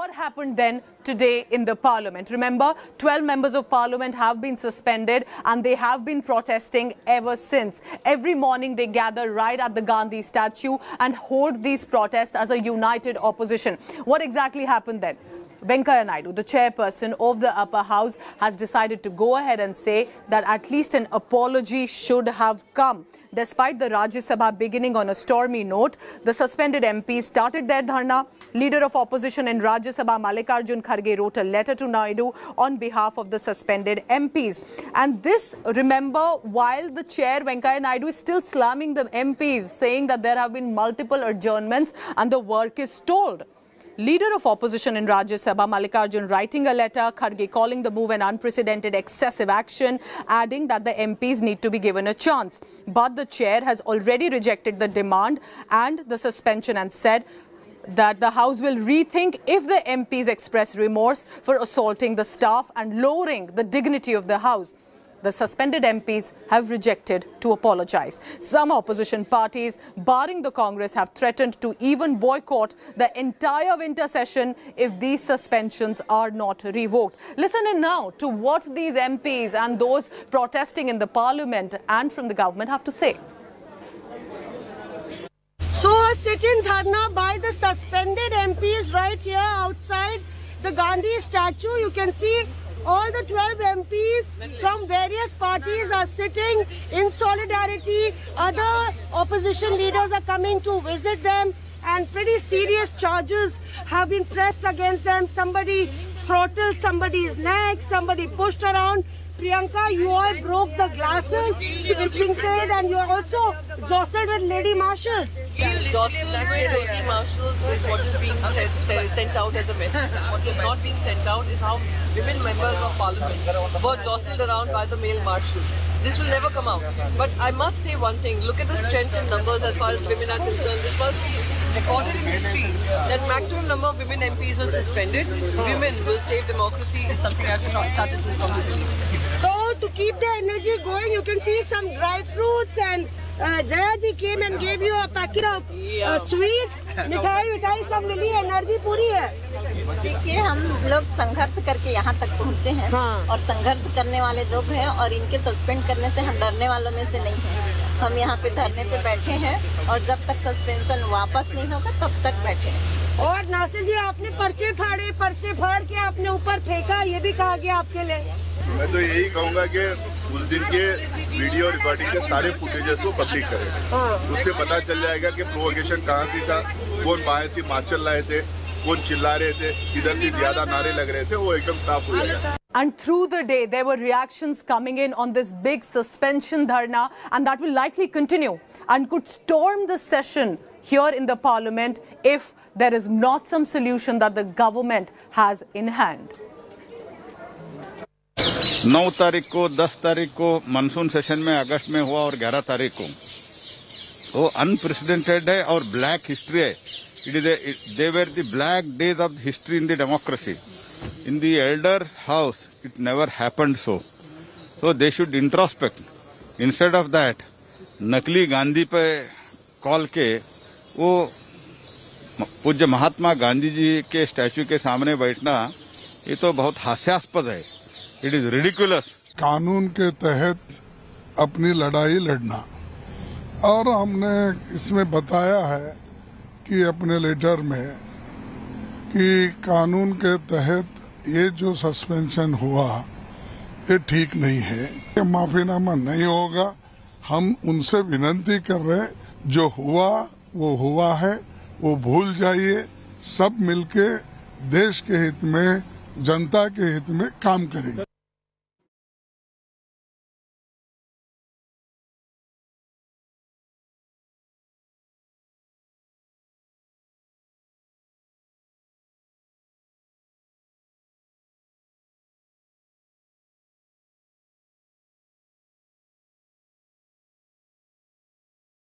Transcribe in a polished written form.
what happened then today in the parliament? Remember, 12 members of parliament have been suspended and they have been protesting ever since. Every morning they gather right at the Gandhi statue and hold these protests as a united opposition. What exactly happened then? Venkaiah Naidu, the chairperson of the upper house, has decided to go ahead and say that at least an apology should have come. Despite the Rajya Sabha beginning on a stormy note, the suspended MPs started their dharna. Leader of opposition in Rajya Sabha, Mallikarjun Kharge, wrote a letter to Naidu on behalf of the suspended MPs. And this, remember, while the chair, Venkaiah Naidu, is still slamming the MPs, saying that there have been multiple adjournments and the work is stalled. Leader of opposition in Rajya Sabha, Mallikarjun, writing a letter, Kharge calling the move an unprecedented excessive action, adding that the MPs need to be given a chance. But the chair has already rejected the demand and the suspension and said that the House will rethink if the MPs express remorse for assaulting the staff and lowering the dignity of the House. The suspended MPs have rejected to apologize. Some opposition parties, barring the Congress, have threatened to even boycott the entire winter session if these suspensions are not revoked. Listen in now to what these MPs and those protesting in the parliament and from the government have to say. So a sit-in dharna by the suspended MPs right here outside the Gandhi statue. You can see all the 12 MPs from various parties are sitting in solidarity. Other opposition leaders are coming to visit them, and pretty serious charges have been pressed against them. Somebody throttled somebody's neck, somebody pushed around. Priyanka, you all broke the glasses, it's been said, and you are also jostled with lady marshals. Jostled with lady marshals is what is being sent out as a message. What is not being sent out is how women members of parliament were jostled around by the male marshals. This will never come out. But I must say one thing, look at the strength in numbers as far as women are concerned. This was recorded in history that maximum number of women MPs were suspended. Women will save democracy is something I've started to come to believe. So to keep the energy going, you can see some dry fruits, and Jaya ji came and gave you a packet of sweets. मिठाई सब मिली, energy पूरी है। देखिए, हम लोग संघर्ष करके यहाँ तक पहुँचे हैं और संघर्ष करने वाले लोग हैं और इनके सस्पेंड करने से हम डरने वालों में से नहीं हैं। हम यहाँ पे धरने पे बैठे हैं और जब तक सस्पेंशन वापस नहीं होगा तब तक बैठे हैं। और नासिर जी, आपने पर्चे फाड़ के आपने ऊपर फेंका, ये भी कहा गया आपके लिए। मैं तो यही कहूँगा कि उस दिन के वीडियो रिकॉर्डिंग के सारे फुटेजेस को पब्लिक करें। उससे पता चल जाएगा कि प्रोवोकेशन कहाँ से था, कौन बाहर से मार्शल लाए थे, कौन चिल्ला रहे थे, किधर से ज्यादा नारे लग रहे थे, वो एकदम साफ हो जाएगा। And through the day, there were reactions coming in on this big suspension dharna, and that will likely continue and could storm the session here in the parliament if there is not some solution that the government has in hand. 9 तारीख को, 10 तारीख को monsoon session में अगस्त में हुआ और 11 तारीख को वो अनप्रेसिडेंटेड है और ब्लैक हिस्ट्री है. They were the black days of history in the democracy. In the elder house, it never happened so. So they should introspect. Instead of that, नकली गांधी पे कॉल के वो पूज्य महात्मा गांधी जी के स्टैच्यू के सामने बैठना, ये तो बहुत हास्यास्पद है. It is ridiculous. कानून के तहत अपनी लड़ाई लड़ना, और हमने इसमें बताया है कि अपने लेटर में कि कानून के तहत ये जो सस्पेंशन हुआ ये ठीक नहीं है, ये माफीनामा नहीं होगा. हम उनसे विनती कर रहे हैं, जो हुआ वो हुआ है, वो भूल जाइए. सब मिलके देश के हित में, जनता के हित में काम करेंगे.